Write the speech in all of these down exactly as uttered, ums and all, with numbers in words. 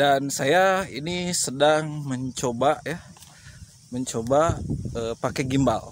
Dan saya ini sedang mencoba ya, mencoba uh, pakai gimbal.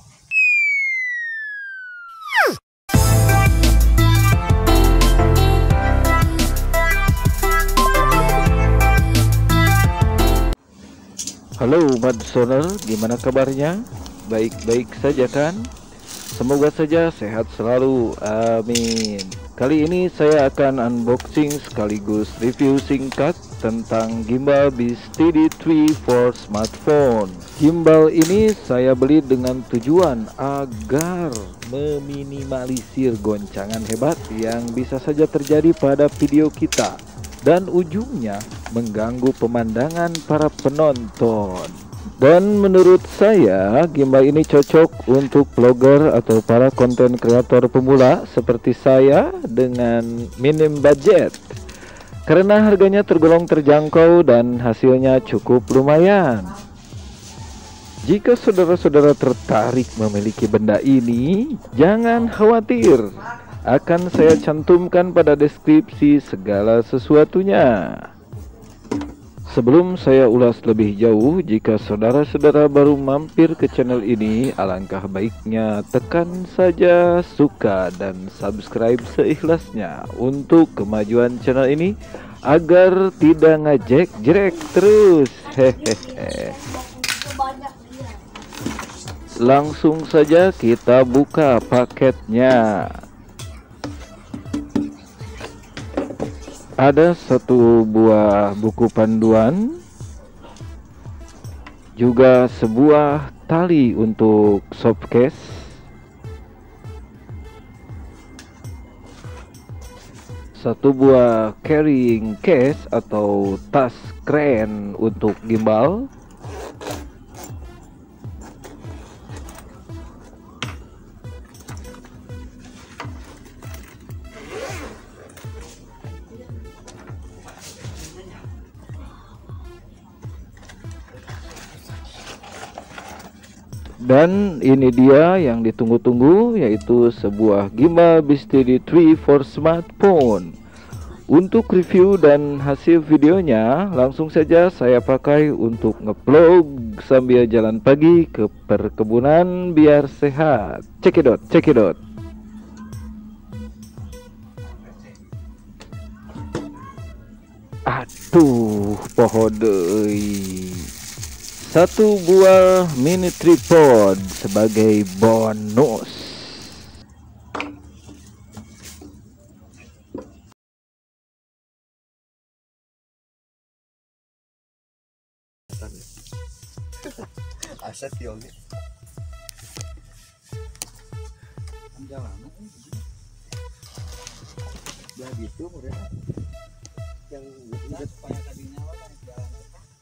Halo Madsoner, gimana kabarnya? Baik-baik saja kan? Semoga saja sehat selalu, amin. Kali ini saya akan unboxing sekaligus review singkat tentang gimbal Beesteady tiga for smartphone. Gimbal ini saya beli dengan tujuan agar meminimalisir goncangan hebat yang bisa saja terjadi pada video kita, dan ujungnya mengganggu pemandangan para penonton. Dan menurut saya gimbal ini cocok untuk vlogger atau para konten kreator pemula seperti saya dengan minim budget, karena harganya tergolong terjangkau dan hasilnya cukup lumayan. Jika saudara-saudara tertarik memiliki benda ini, jangan khawatir, akan saya cantumkan pada deskripsi segala sesuatunya. Sebelum saya ulas lebih jauh, jika saudara-saudara baru mampir ke channel ini, alangkah baiknya tekan saja suka dan subscribe seikhlasnya untuk kemajuan channel ini agar tidak ngajek-jrek terus. Hehehe. Langsung saja kita buka paketnya. Ada satu buah buku panduan, juga sebuah tali untuk softcase, satu buah carrying case atau tas keren untuk gimbal, dan ini dia yang ditunggu-tunggu, yaitu sebuah gimbal Beesteady tiga for smartphone. Untuk review dan hasil videonya langsung saja saya pakai untuk ngevlog sambil jalan pagi ke perkebunan biar sehat. Cekidot, cekidot. Aduh, poho deui. Satu buah mini tripod sebagai bonus. Aset yogi. Jalan ya gitu mereka Yang lihat supaya tadinya orang jalan.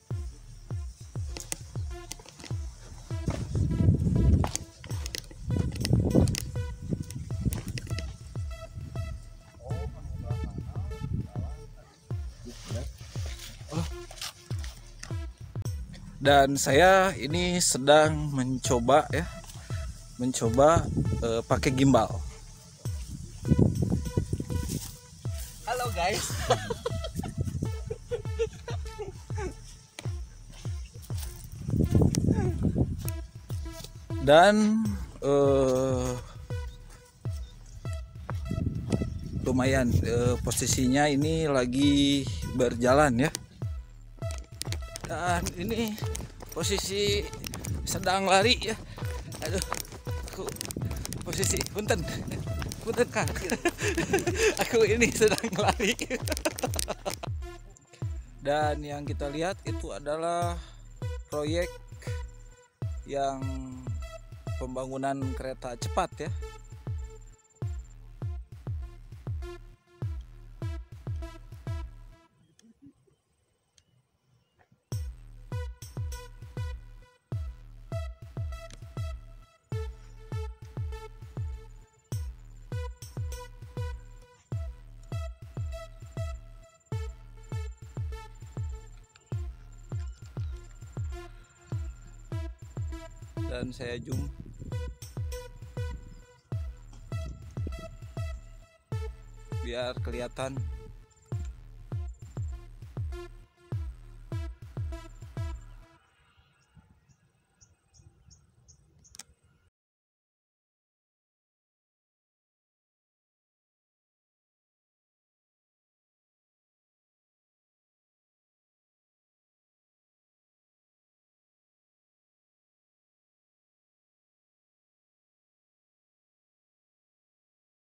Dan saya ini sedang mencoba ya, mencoba uh, pakai gimbal. Halo guys. Dan uh, lumayan uh, posisinya ini lagi berjalan ya. Dan ini posisi sedang lari ya. Aduh, aku posisi punten, punten kan. Aku ini sedang lari. Dan yang kita lihat itu adalah proyek yang pembangunan kereta cepat ya. Dan saya zoom biar kelihatan